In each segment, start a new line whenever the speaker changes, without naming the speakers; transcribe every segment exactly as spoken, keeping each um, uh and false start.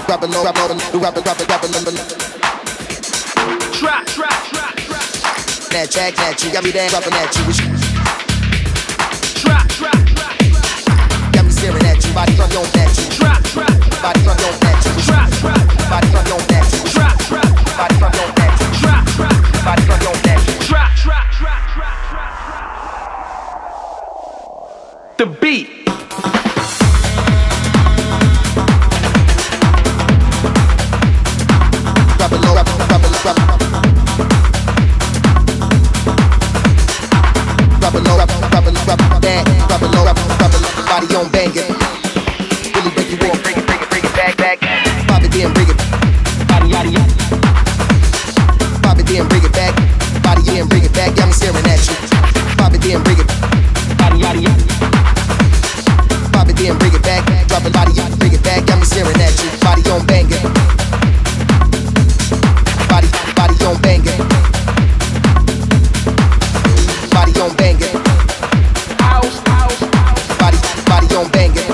drop it low, drop it low, drop it, drop it, drop it low.
Trap, trap, trap, trap.
That track, that you got me there, dropping at you.
Trap, trap, trap, trap.
Got me staring at you, body front on that you.
Trap, trap,
body front on that you.
Trap, trap,
body front on that you.
Trap, trap,
body front on that you.
Trap, trap,
body front on that you.
Trap, trap, trap, trap, trap. The beat.
Drop it low, drop it, drop it, drop it. Drop it low, drop it, drop it, drop it. That, drop it low, drop it, drop it. Body on banging. Really break you off, bring it, bring it, bring it back, back. Pop it then, bring it. Body, body, pop it then, bring it back. Body then, bring it back. Got me staring at you. Pop it then, bring it. Body, body, pop it then, bring it back. Drop it, body, bring it back. Got me staring at you. Body on banging. Body, body on banging. Body on banging.
House, house, house.
Body, body on banging.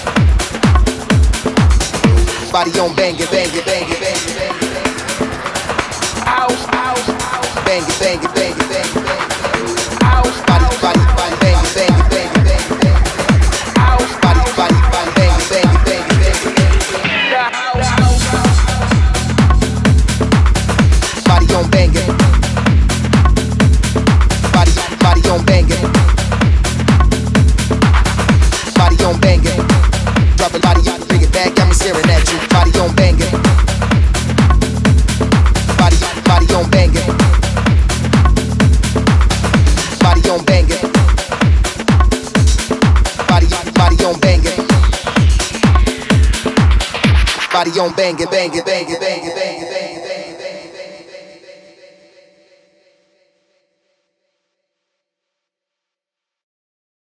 Body on banging, banging, banging, banging, banging.
House, house, house.
Banging, banging, banging, banging, banging.
House,
body, body, body, banging, banging, banging, banging, banging.
house,
Body, body, body, banging, banging, banging, banging, banging.
the house, house, house.
Body on banging. Body, body on banging. Body on banging. Drop it, body, bring it back. Got me staring at you. Body on banging. Body, body on banging. Body on banging. Body, body on banging. Body on banging, banging, banging, banging, banging, banging.